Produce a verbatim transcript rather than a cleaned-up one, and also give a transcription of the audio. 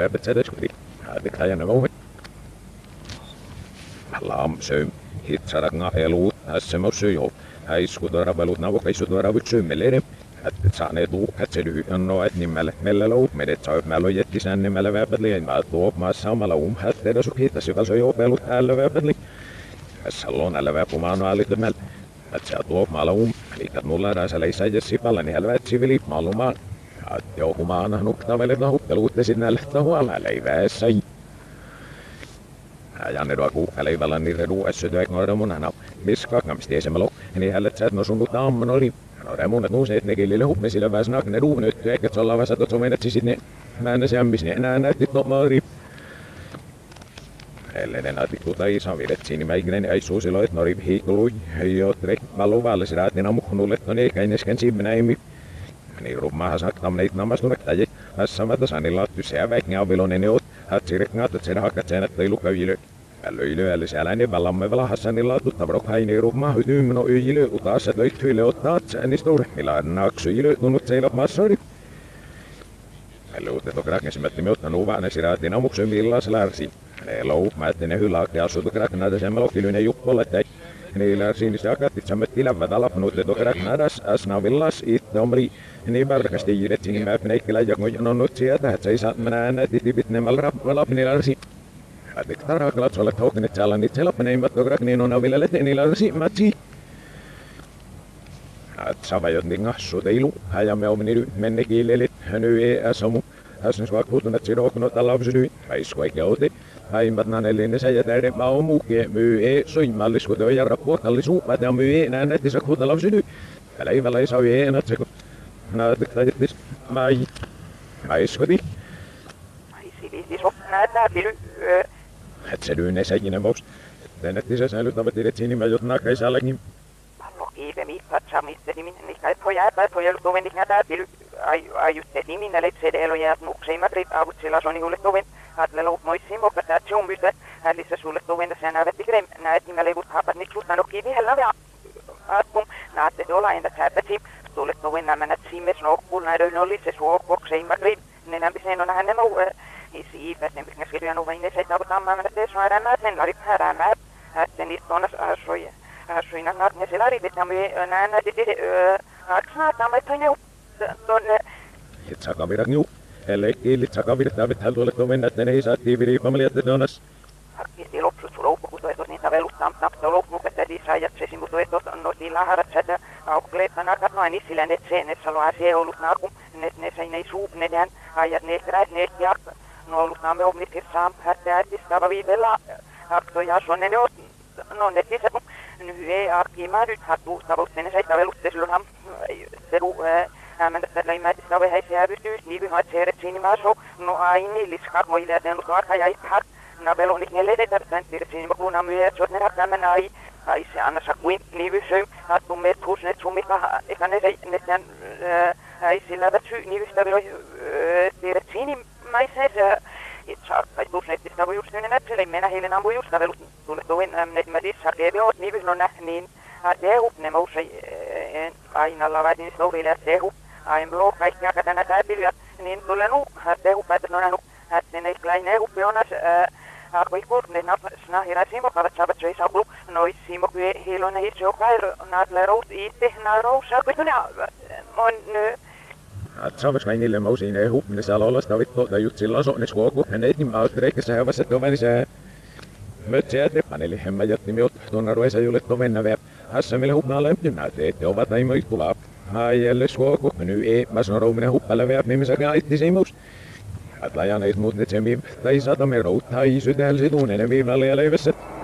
värdet sättes kuri. Hätik tajana vuohi. Lam söym. Hitsarakna eluut. Hässemossy jo. Häiskutora velut navokkaisutora vytsymmelere. Hättet saaneet luukhat se lyhyannoa, et nimmälle mellä lou. Medet saa mälo jättisään nimmällä väpätliin. Mä tuop maassa samalla um. Hätteedä sukhitas, joka se jo velut äällä väpätliin. Tässä on älä väpumaano älyttämällä. Että sä tuop maalla um. Liikat mulla rääsä leisää jessipalla, niin hälvät sivili maalumaan. Että joku maana nuktavelle tahuppeluutte sinne lähtää huolella leiväessä. Janne doa kuukka leivällä niin reduessa työknoida munana. Miskakkamista esemmälo. Niin hället sä et no sunnut ammanori. No remunat nuuseet ne kilille huppesille väs nakne duunötty. Eikä tsolla väsä tot somenet sisit ne. Mä enne sämmis ne enää näyttit tomari. Ellenen atikkuta isän virettiin mäikinen äissuusiloit nori hiikkului. Jotre valuvalle siraatina muhnulle ton eikäinesken simmänäimi. Niin rummaha saktamneit namastunettaji. Hässämätä sanilla tyseä väikkä avilonen neot. Hätsiriknaat et sen hakkat sen että ei lukaylö. Ällöilö älle sääläinen valamme valahassanilla tuttavrok haini rummaa hytymno yilö utaas et löit hyille ottaa säänistor. Milaan naksu ylö tunnut seilot massori. Ällöutet och kraknesimätti ottanut uvaane siraatina muksyn villas lärsi. Lou, mä etten ne hylaakti asutu kraknaada sen melokkilyinen juppolle täi. Niillä siinistä akatit sammetti lävät alapnuut et och kraknaadas asna villas itse omri. Niin varkasti jiretsin mä pneikkelä joku jononnut sieltä, et se saa mennä äänet itipit nemmal rappalapni lärsi. Ätik taraklat olet hoknet säällä itse lapneimmat och krakniin on aville teni lärsi matsi. Att savajot niin assu teilu, häjämme omni menne kiilelit, ny ei asomu. Häsnys vakuutuneet sidoknot alapsydyin, väiskuikeuti. Haimmat nanellinen se jätäiden maumuukkeen myy ei soimalliskuto ja rappuotallisuumat ja myy ei näennättisä kuutalapsydyin. Päleivällä ei saa eenat se kun naatiktajattis mai. Väiskuti. Ai silisis näetää pily. Et se dyynne säkinen vauks. Tänettisä säilyttävät idetsi nimä jot nakaisallekin. Pallo kiive miikkaat saamiste nimin niitä et pojaa tai pojalla tuven näetää pily. Ai ai just et nimin nälet se delo jäät nukseimat rit avut sillä soni hulle tuven. Hadle lop moissin mokka tää tjumbystä. Hälissä sulle tuven sen nävet krem. Näet nimä levut hapat nyt suuttan okki vihellä ja aatkum. Naatte tuolla entä täpätsi. Sulle tuven nämänät simmes nokkul näiden oli se suokokseimat rit. Ne nämpiseen on hänen muu. Isiipä sen pitkäs kirjan uveinen se tavoittaa mennä te saadaan sen lari häräämää. Hätten istuonas asui. Asuina naat ne selari vetämme näen näitä aksnaata me toinen tuonne. Et sakavirat niu. Ellei kiilit sakavirat tävet tuolle toven että ne ei saa tiiviri familiat donas. Hakkisti lopsut sulokku kun tuetos niitä veluttaa napto loppu että disajat se simu tuetos no sillä harat sätä aukleetana katnoa niin sillä ne sen että salo asia ollut naakum ne ne sai ne suup ne dan ajat ne träs ne ja no ollut naamme omni tirsam hätää tistava viidellä hakto ja sonne ne no ne tisä kun nyt ei arki mä nyt hattu tavoitteena se että velutte silloin se lu ämäntä tällä imätistä vai häisiä hävytyys niin vyhät seeret siinä mä so no aini liskar moille den lukarka ja hat na velonit ne ledetä tämän tirsin kun amyä sot ne tämän ai ai se anna sa kuin niin vysy hattu met hus net sumika eikä ne ne tämän ai sillä väsy niin vystä velo tiedät siinä mä se Itsaakka tuusnettista voi just nyt nätselle mennä heille ammu just velut tulle toin net mä dissa keviot niin vysno nähniin tehu ne mousei aina lavatin storille tehu aim lo kaikki akatana täpiliä niin tulle nu tehu päätä no nähu että ne kleine upionas Arvoi kurne nap snahira simo kavat sabat sei saulu noi simo kue hilona hitso kair natle rout itte na rousa kuituna on Att savas vain niille mausiin ei huppine siellä olla sitä vittuolta just sillä asonne suoku. Hän ei nimä auttereikä sähävässä tovenisää. Mötsiä tepaneli hemmä jätti miot tuonna ruesa julle tovennäveä. Hässä meille huppnaa lämpimää teette ovat aimo ittulaa. Haijelle suoku. Nyt ei mä sanon rouminen huppäleveä mimissäkään itti simus. Att lajan ei muut ne tsemmin tai satamme routtaa isytään situun ennen viivalle ja leivessä.